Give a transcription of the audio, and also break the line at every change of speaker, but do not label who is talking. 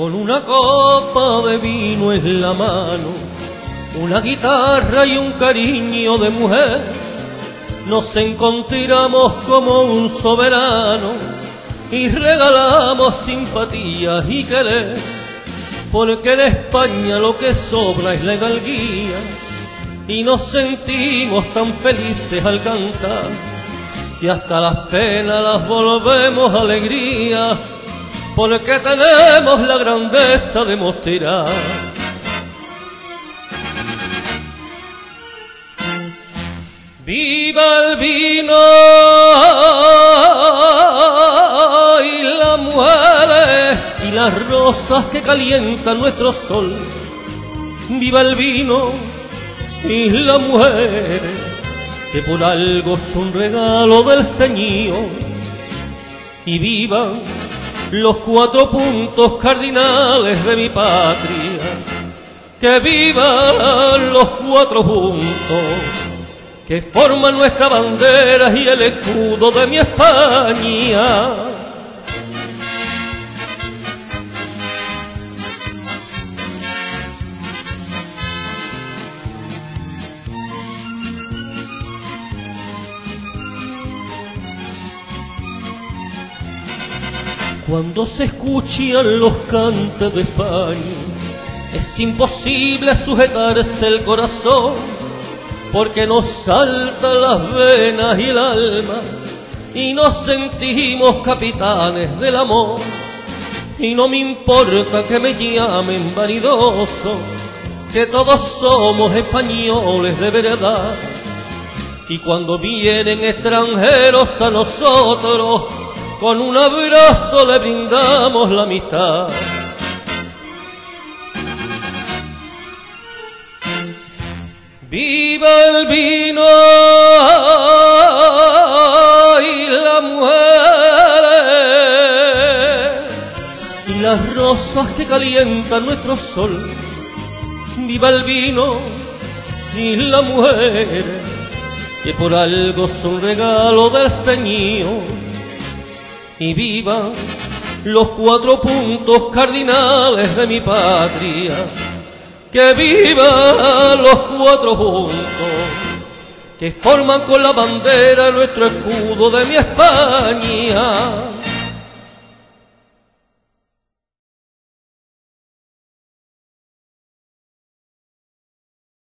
con una copa de vino en la mano, una guitarra y un cariño de mujer, nos encontramos como un soberano y regalamos simpatías y querer, porque en España lo que sobra es la hidalguía y nos sentimos tan felices al cantar que hasta las penas las volvemos alegría, porque tenemos la grandeza de mostrar. ¡Viva el vino y las mujeres y las rosas que calientan nuestro sol! ¡Viva el vino y las mujeres que por algo son regalo del Señor! ¡Y vivan los 4 puntos cardinales de mi patria! ¡Que vivan los 4 puntos que forman nuestra bandera y el escudo de mi España! Cuando se escuchan los cantes de España, es imposible sujetarse el corazón, porque nos saltan las venas y el alma, y nos sentimos capitanes del amor. Y no me importa que me llamen vanidoso, que todos somos españoles de verdad. Y cuando vienen extranjeros a nosotros, con un abrazo le brindamos la amistad. ¡Viva el vino y las mujeres y las rosas que calientan nuestro sol! ¡Viva el vino y las mujeres que por algo son regalo del Señor! ¡Y vivan los 4 puntos cardinales de mi patria! ¡Que vivan los 4 puntos que forman con la bandera nuestro escudo de mi España!